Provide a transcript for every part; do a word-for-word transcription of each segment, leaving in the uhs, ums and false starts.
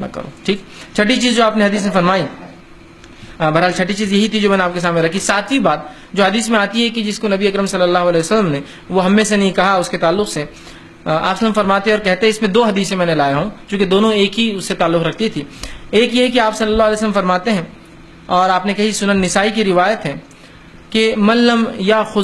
نہ کرو. ٹھیک. چھٹی چیز جو آپ نے حدیث میں فرمائی، بہرحال چھٹی چیز یہی تھی جو میں نے آپ کے سامنے رکھی. ساتویں بات جو حدیث میں آتی ہے کہ جس کو نبی اکرم صلی اللہ علیہ وسلم نے وہ ہم میں سے نہیں کہا، اس کے تعلق سے آپ سے فرماتے اور کہتے ہیں، اس میں دو حدیثیں میں نے لایا ہوں چونکہ دونوں ایک ہی اس سے تعلق رکھتی تھی. ایک یہ کہ آپ صلی اللہ علیہ وسلم فرماتے ہیں، اور آپ نے کہی سنن نسائی کی روایت ہے کہ من لم یاخذ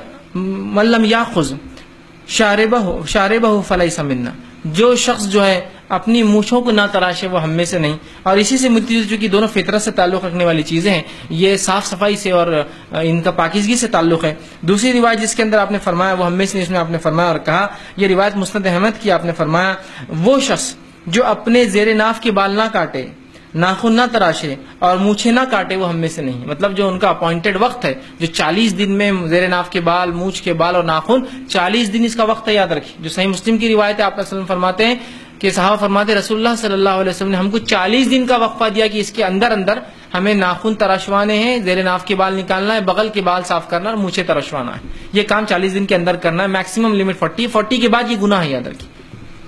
من لم یاخذ شاربہ شاربہ فلیس منا، جو شخص جو ہے اپنی مونچھوں کو نہ تراشے وہ ہم میں سے نہیں. اور اسی سے ملتی جو کہ دونوں فطرت سے تعلق رکھنے والی چیزیں ہیں، یہ صاف صفائی سے اور ان کا پاکیزگی سے تعلق ہے. دوسری روایت جس کے اندر آپ نے فرمایا وہ ہم میں سے، اس میں آپ نے فرمایا اور کہا، یہ روایت مسند احمد کی، آپ نے فرمایا وہ شخص جو اپنے زیر ناف کے بال نہ کاٹے، ناخن نہ تراشے اور مونچھیں نہ کاٹے وہ ہم میں سے نہیں. مطلب جو ان کا اپوائنٹڈ وقت ہے، جو چالیس دن میں زیر ناف کے بال، مونچھ کے بال اور ناخن، چالیس دن اس کا وقت ہے، یاد رکھیے. جو صحیح مسلم کی روایت ہے، آپ وسلم فرماتے ہیں کہ صحابہ فرماتے رسول اللہ صلی اللہ علیہ وسلم نے ہم کو چالیس دن کا وقفہ دیا کہ اس کے اندر اندر ہمیں ناخن تراشوانے ہیں، زیر ناف کے بال نکالنا ہے، بغل کے بال صاف کرنا اور مونچھیں تراشوانا ہے. یہ کام چالیس دن کے اندر کرنا ہے. میکسیمم لمٹ فورٹی فورٹی کے بعد یہ گناہ ہے، یاد رکھیے.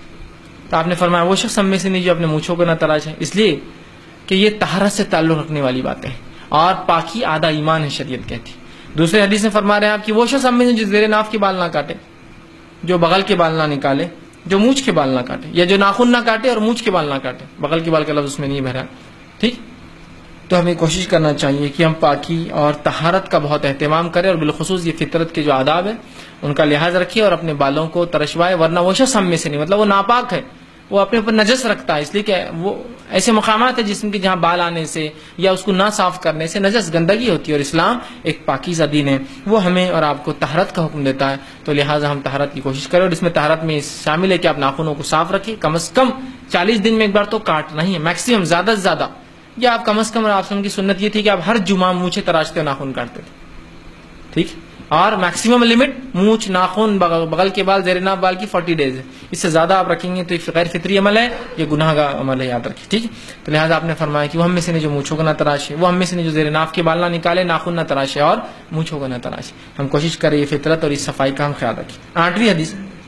تو آپ نے فرمایا وہ شخص ہم میں سے نہیں جو اپنے مونچھوں کو نہ تراشے، اس لیے کہ یہ طہارت سے تعلق رکھنے والی باتیں ہیں اور پاکی آدھا ایمان ہے، شریعت کہتی. دوسرے حدیث میں فرما رہے ہیں آپ کہ وہ شخص ہم میں سے جو زیر ناف کے بال نہ کاٹے، جو بغل کے بال نہ نکالے، جو مونچھ کے بال نہ کاٹے، یا جو ناخن نہ کاٹے اور مونچھ کے بال نہ کاٹے، بغل کے بال کا لفظ اس میں نہیں بھرا. ٹھیک. تو ہمیں کوشش کرنا چاہیے کہ ہم پاکی اور طہارت کا بہت اہتمام کریں، اور بالخصوص یہ فطرت کے جو آداب ہیں ان کا لحاظ رکھیے اور اپنے بالوں کو ترشوائے. ورنہ وہ شخص ہم میں سے نہیں، مطلب وہ ناپاک ہے، وہ اپنے اوپر نجس رکھتا ہے، اس لیے کہ وہ ایسے مقامات ہیں جسم کے جہاں بال آنے سے یا اس کو نہ صاف کرنے سے نجس گندگی ہوتی ہے. اور اسلام ایک پاکیزہ دین ہے، وہ ہمیں اور آپ کو طہارت کا حکم دیتا ہے. تو لہٰذا ہم طہارت کی کوشش کریں، اور اس میں طہارت میں شامل ہے کہ آپ ناخنوں کو صاف رکھیں. کم از کم چالیس دن میں ایک بار تو کاٹنا ہی ہے، میکسیمم زیادہ سے زیادہ. یا آپ کم از کم، آپ کی سنت یہ تھی کہ آپ ہر جمعہ مونچھیں تراشتے ناخن کاٹتے تھے. ٹھیک. اور میکسیمم لمٹ مونچھ، ناخن، بغل کے بال، زیر ناف بال کی فورٹی ڈیز ہے. اس سے زیادہ آپ رکھیں گے تو یہ غیر فطری عمل ہے، یہ گناہ کا عمل ہے، یاد رکھیں. ٹھیک. تو لہٰذا آپ نے فرمایا کہ وہ ہم میں سے نے جو مونچھوں کو نہ تراشے، وہ ہم میں سے نے جو زیر ناف کے بال نہ نکالے، ناخن نہ تراشے اور مونچھوں کو نہ تراشے. ہم کوشش کریں یہ فطرت اور اس صفائی کا ہم خیال رکھیں. آٹھویں حدیث